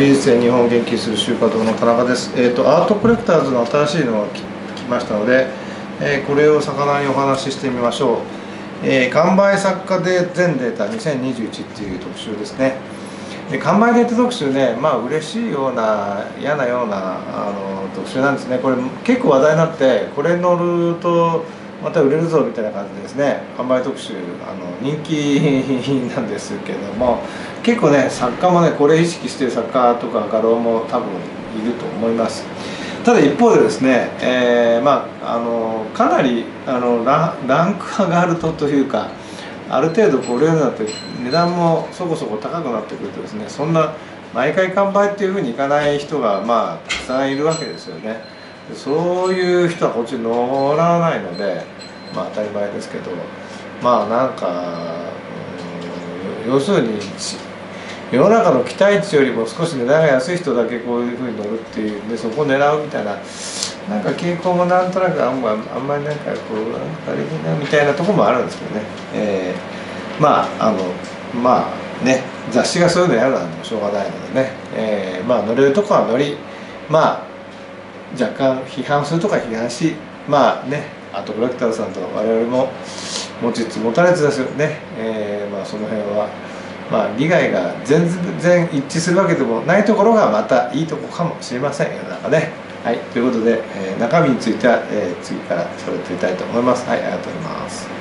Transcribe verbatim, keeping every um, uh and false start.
美術や日本を研究する就活の田中です。えーと、アートコレクターズの新しいのが来ましたので、えー、これを魚にお話ししてみましょう。えー、完売作家で全データにせんにじゅういちっていう特集ですね。で完売データ特集ね、まあ嬉しいような嫌なようなあの特集なんですね。これ結構話題になって、これ乗るとまた売れるぞみたいな感じですね。完売特集あの人気なんですけども、結構ね作家もねこれ意識してる作家とか画廊も多分いると思います。ただ一方でですね、えー、まああのかなりあのランランク上がるとというか、ある程度こう売れるようになって値段もそこそこ高くなってくるとですね、そんな毎回完売っていうふうにいかない人がまあたくさんいるわけですよね。そういう人はこっちに乗らないので、まあ当たり前ですけど、まあなんか、うん、要するに世の中の期待値よりも少し値段が安い人だけこういうふうに乗るっていうんで、そこを狙うみたいななんか傾向もなんとなくあんまあんまりなんかこうあれなみたいなところもあるんですけどね、えー、まああのまあね雑誌がそういうのやるのはもうしょうがないのでね、えー、まあ乗れるとこは乗り、まあ若干批判するとか批判し、まあねアートコレクターさんと我々も持ちつ持たれつですよね、えー、まあその辺はまあ利害が全然一致するわけでもないところがまたいいとこかもしれませんよ、なんかね。はい、ということで、えー、中身については、えー、次から喋ってみたいと思います。はい、ありがとうございます。